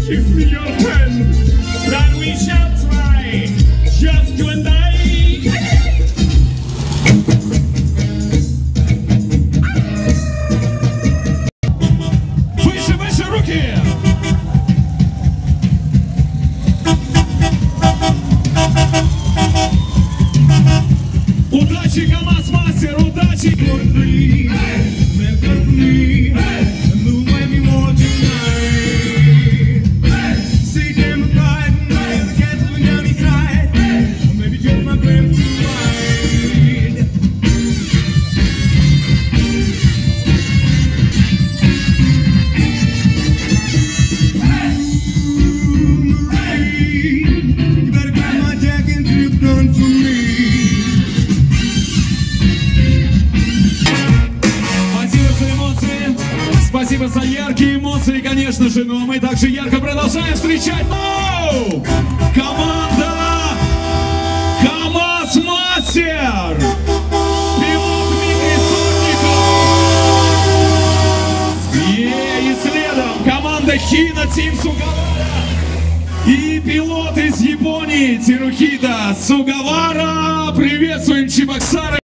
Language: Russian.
Give me your pen, then we shall try, just you and I. Выше, выше руки! Удачи, КамАЗ-мастер, удачи! Спасибо за яркие эмоции, конечно же, но мы также ярко продолжаем встречать команда КамАЗ-мастер! Пилот Дмитрий Сотников! И следом команда Хина Тим Сугавара! И пилот из Японии Тирухита Сугавара! Приветствуем Чебоксары!